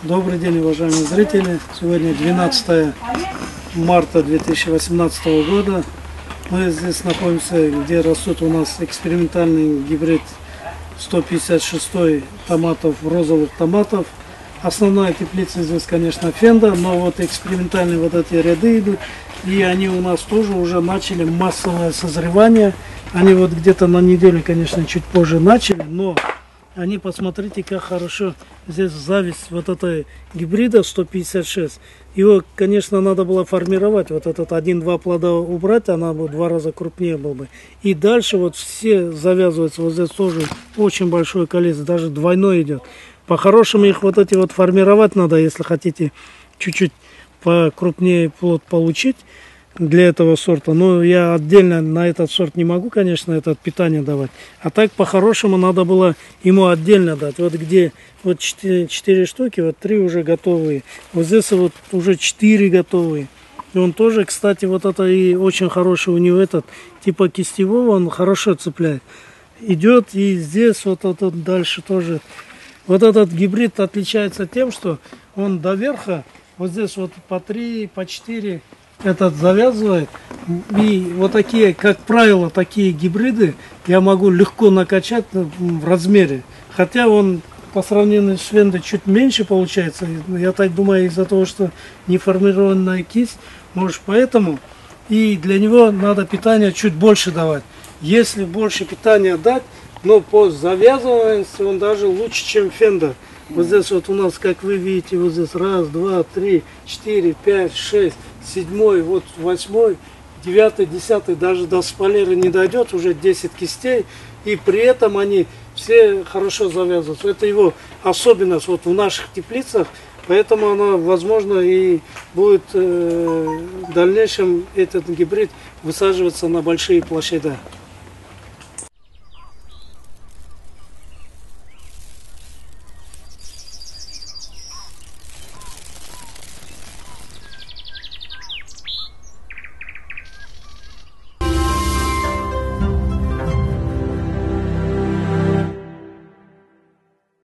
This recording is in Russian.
Добрый день, уважаемые зрители. Сегодня 12 марта 2018 года. Мы здесь находимся, где растут у нас экспериментальный гибрид 156 томатов, розовых томатов. Основная теплица здесь, конечно, Фенда, но вот экспериментальные вот эти ряды идут. И они у нас тоже уже начали массовое созревание. Они вот где-то на неделю, конечно, чуть позже начали, но они, посмотрите, как хорошо здесь зависть вот этой гибрида 156. Его, конечно, надо было формировать. Вот этот 1-2 плода убрать, она бы в 2 раза крупнее была бы. И дальше вот все завязываются. Вот здесь тоже очень большое количество, даже двойной идет. По-хорошему их вот эти вот формировать надо, если хотите чуть-чуть покрупнее плод получить для этого сорта. Но я отдельно на этот сорт не могу, конечно, это питание давать. А так по-хорошему надо было ему отдельно дать. Вот где вот 4 штуки, вот 3 уже готовые. Вот здесь вот уже 4 готовые. И он тоже, кстати, вот это и очень хороший у него этот, типа кистевого, он хорошо цепляет. Идет и здесь вот этот дальше тоже. Вот этот гибрид отличается тем, что он до верха, вот здесь вот по 3, по 4 этот завязывает. И вот такие, как правило, такие гибриды я могу легко накачать в размере. Хотя он по сравнению с Фендой чуть меньше получается. Я так думаю, из-за того, что неформированная кисть, может поэтому. И для него надо питание чуть больше давать. Если больше питания дать, но по завязываемости он даже лучше, чем Фенда. Вот здесь вот у нас, как вы видите, вот здесь 1, 2, 3, 4, 5, 6, 7, вот 8, 9, 10, даже до спалеры не дойдет, уже 10 кистей. И при этом они все хорошо завязываются. Это его особенность вот в наших теплицах. Поэтому она, возможно, и будет в дальнейшем этот гибрид высаживаться на большие площади.